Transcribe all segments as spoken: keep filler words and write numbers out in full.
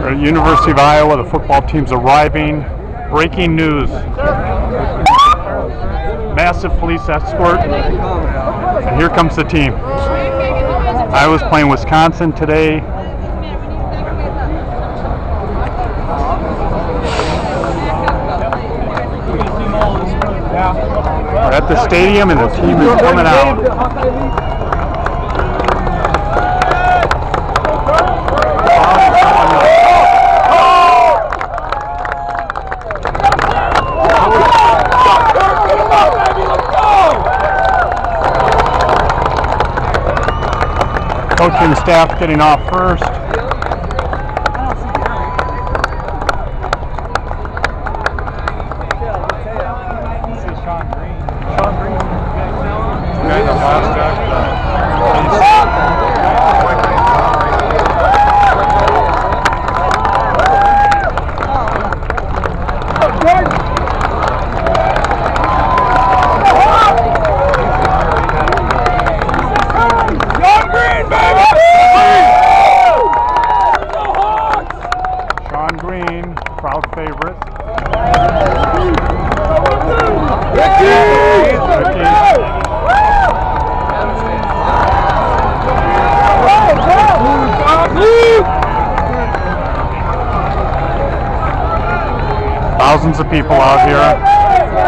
At University of Iowa, the football team's arriving. Breaking news. Massive police escort. And here comes the team. Iowa's playing Wisconsin today. We're at the stadium and the team is coming out. Coaching staff getting off first. Crowd favorite. Thousands of people out here.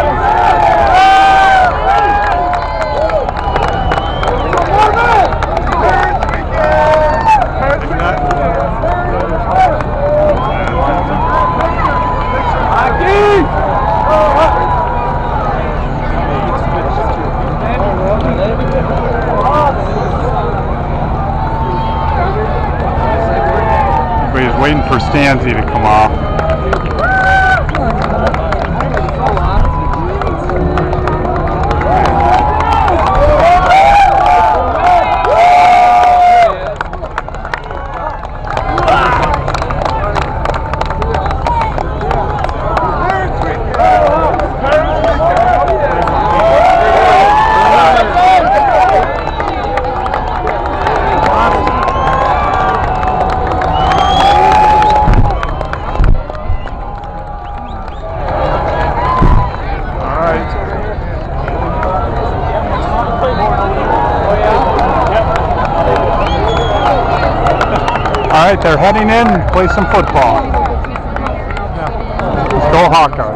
Everybody's waiting for Stanzi to come off. All right, they're heading in to play some football. Let's go Hawkeyes.